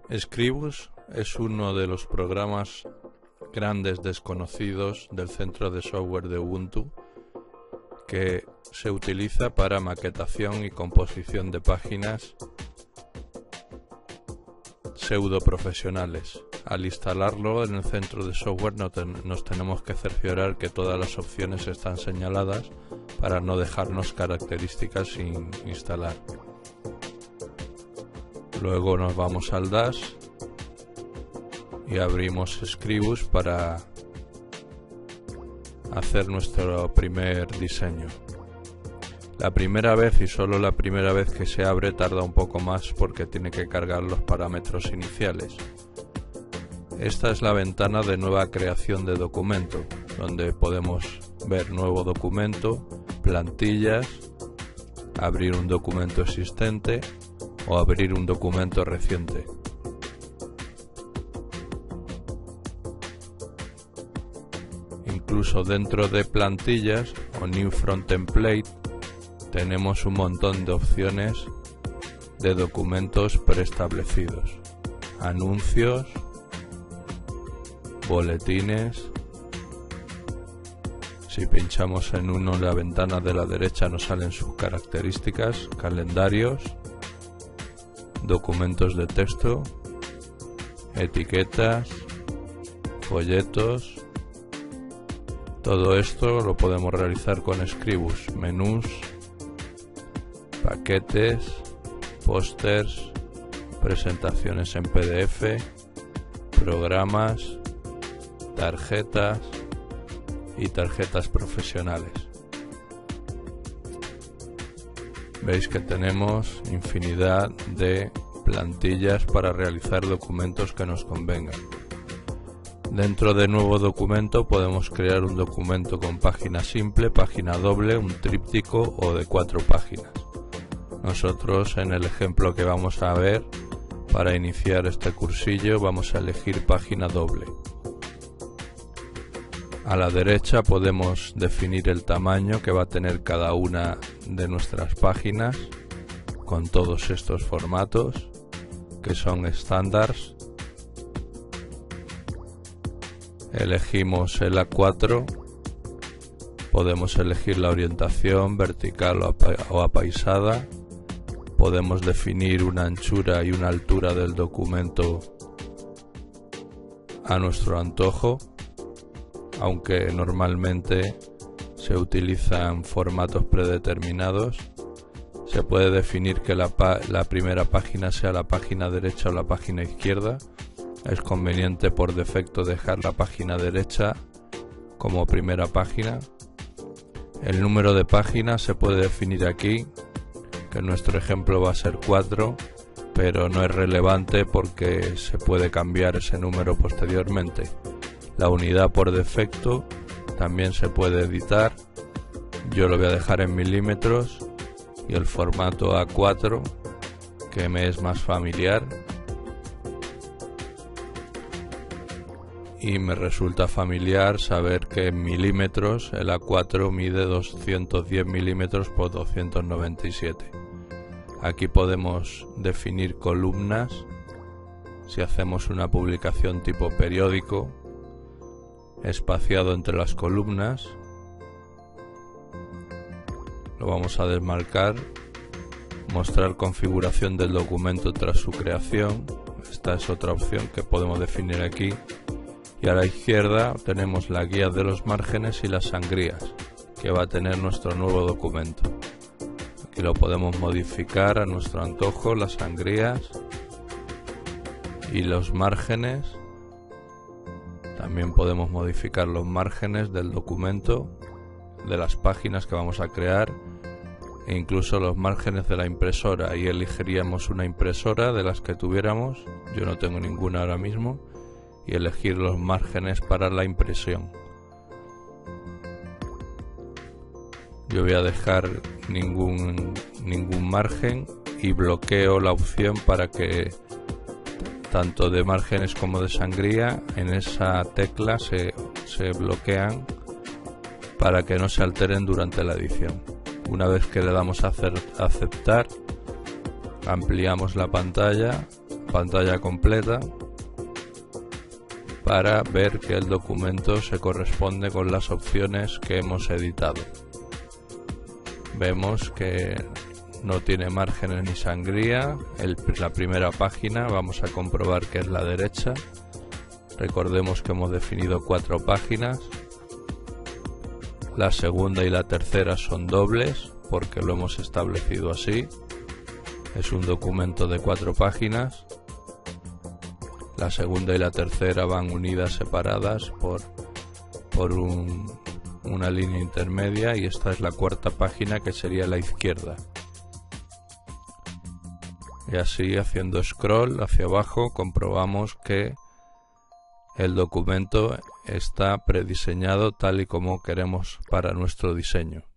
Scribus es uno de los programas grandes desconocidos del centro de software de Ubuntu que se utiliza para maquetación y composición de páginas pseudo profesionales. Al instalarlo en el centro de software nos tenemos que cerciorar que todas las opciones están señaladas para no dejarnos características sin instalar. Luego nos vamos al Dash y abrimos Scribus para hacer nuestro primer diseño. La primera vez y solo la primera vez que se abre tarda un poco más porque tiene que cargar los parámetros iniciales. Esta es la ventana de nueva creación de documento, donde podemos ver nuevo documento, plantillas, abrir un documento existente o abrir un documento reciente. Incluso dentro de plantillas o New From Template tenemos un montón de opciones de documentos preestablecidos, anuncios, boletines. Si pinchamos en uno en la ventana de la derecha nos salen sus características, calendarios, documentos de texto, etiquetas, folletos. Todo esto lo podemos realizar con Scribus, menús, paquetes, pósters, presentaciones en PDF, programas, tarjetas y tarjetas profesionales. Veis que tenemos infinidad de plantillas para realizar documentos que nos convengan. Dentro de nuevo documento podemos crear un documento con página simple, página doble, un tríptico o de 4 páginas. Nosotros en el ejemplo que vamos a ver para iniciar este cursillo vamos a elegir página doble. A la derecha podemos definir el tamaño que va a tener cada una de nuestras páginas con todos estos formatos que son estándares. Elegimos el A4, podemos elegir la orientación vertical o apaisada, podemos definir una anchura y una altura del documento a nuestro antojo, aunque normalmente se utilizan formatos predeterminados. Se puede definir que la primera página sea la página derecha o la página izquierda. Es conveniente por defecto dejar la página derecha como primera página. El número de páginas se puede definir aquí, que en nuestro ejemplo va a ser 4, pero no es relevante porque se puede cambiar ese número posteriormente. La unidad por defecto también se puede editar. Yo lo voy a dejar en milímetros y el formato A4, que me es más familiar y me resulta familiar saber que en milímetros el A4 mide 210 milímetros por 297. Aquí podemos definir columnas. Si hacemos una publicación tipo periódico, espaciado entre las columnas, lo vamos a desmarcar, mostrar configuración del documento tras su creación. Esta es otra opción que podemos definir aquí. Y a la izquierda tenemos la guía de los márgenes y las sangrías que va a tener nuestro nuevo documento. Aquí lo podemos modificar a nuestro antojo, las sangrías y los márgenes. También podemos modificar los márgenes del documento, de las páginas que vamos a crear, e incluso los márgenes de la impresora. Ahí elegiríamos una impresora de las que tuviéramos. Yo no tengo ninguna ahora mismo. Y elegir los márgenes para la impresión. Yo voy a dejar ningún margen y bloqueo la opción para que tanto de márgenes como de sangría en esa tecla se bloquean para que no se alteren durante la edición. Una vez que le damos a aceptar, ampliamos la pantalla pantalla completa para ver que el documento se corresponde con las opciones que hemos editado. Vemos que no tiene márgenes ni sangría. La primera página vamos a comprobar que es la derecha. Recordemos que hemos definido 4 páginas. La segunda y la tercera son dobles porque lo hemos establecido así. Es un documento de 4 páginas. La segunda y la tercera van unidas separadas por una línea intermedia, y esta es la cuarta página, que sería la izquierda. Y así, haciendo scroll hacia abajo, comprobamos que el documento está prediseñado tal y como queremos para nuestro diseño.